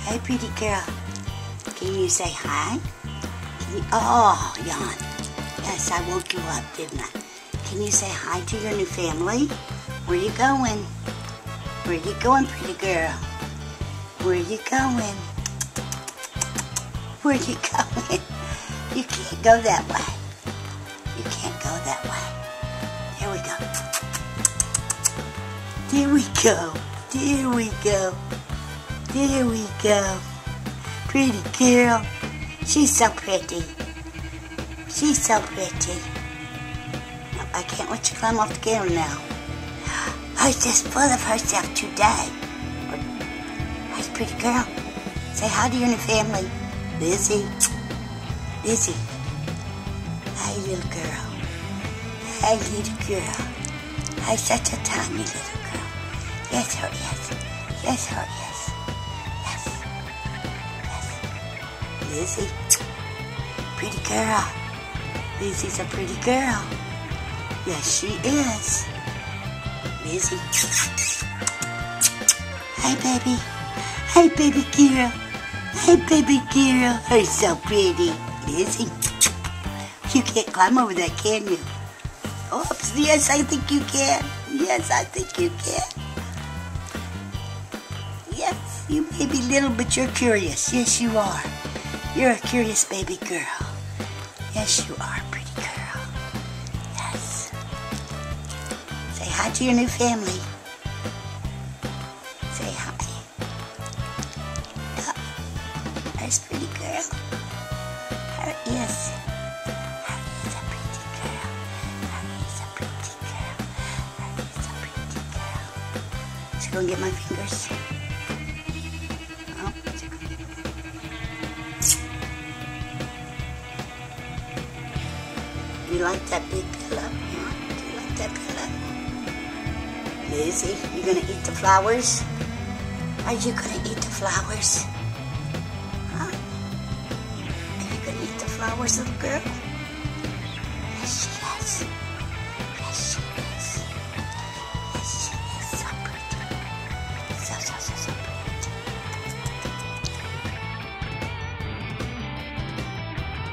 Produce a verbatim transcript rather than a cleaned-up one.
Hey, pretty girl. Can you say hi? Can you, oh, yawn. Yes, I woke you up, didn't I? Can you say hi to your new family? Where you going? Where you going, pretty girl? Where you going? Where you going? You can't go that way. You can't go that way. There we go. There we go. There we go. There we go. Pretty girl. She's so pretty. She's so pretty. I can't let you climb off the camera now. She's just full of herself today. Hey, pretty girl. Say hi to your new family. Lizzie. Lizzie. Hey, little girl. Hey, little girl. Hey, such a tiny little girl. Yes, her is. Yes, her is. Yes. Yes. Lizzie. Pretty girl. Lizzie's a pretty girl. Yes, she is. Lizzie. Hey, baby. Hey, baby girl. Hey, baby girl. You're so pretty. Lizzie. You can't climb over that, can you? Oops. Yes, I think you can. Yes, I think you can. Yes, you may be little, but you're curious. Yes, you are. You're a curious baby girl. Yes, you are, pretty girl. Yes. Say hi to your new family. Say hi. Oh, there's pretty girl. Her is. Her is a pretty girl. Her is a pretty girl. Her is a pretty girl. Let's go and get my fingers. You like that big pillow? Huh? Do you like that pillow? Lizzie, you gonna eat the flowers? Are you gonna eat the flowers? Huh? Are you gonna eat the flowers, little girl?